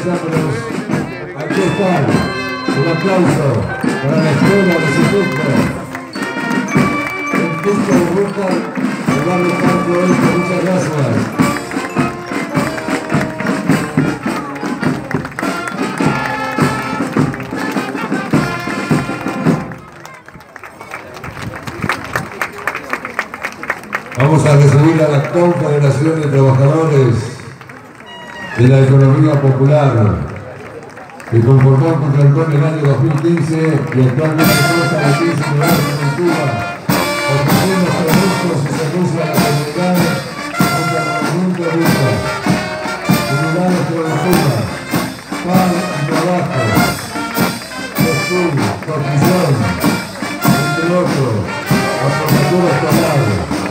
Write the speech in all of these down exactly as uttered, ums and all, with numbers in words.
Sacros. Aquí están. Un aplauso para la escuela de Situco. El Pisco de Ruta, el barrio Parque Oeste. Muchas gracias. Vamos a recibir a la Confederación de Trabajadores de la Economía Popular, que conformó con Cantón en el año dos mil quince y actualmente consta de quince unidades en Cuba, ofreciendo productos y servicios a la comunidad junto al movimiento de ruta. Unidades productivas, pan y trabajo, estudio, profesión, entre otros, aportatura escolar.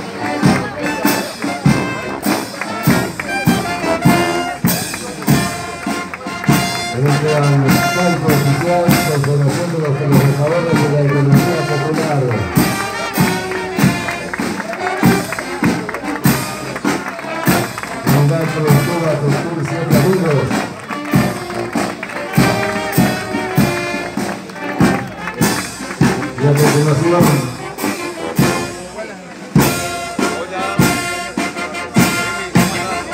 En este palco oficial, Confederación de los Trabajadores de la Economía Popular. Unidad productiva con siete amigos. Y a continuación,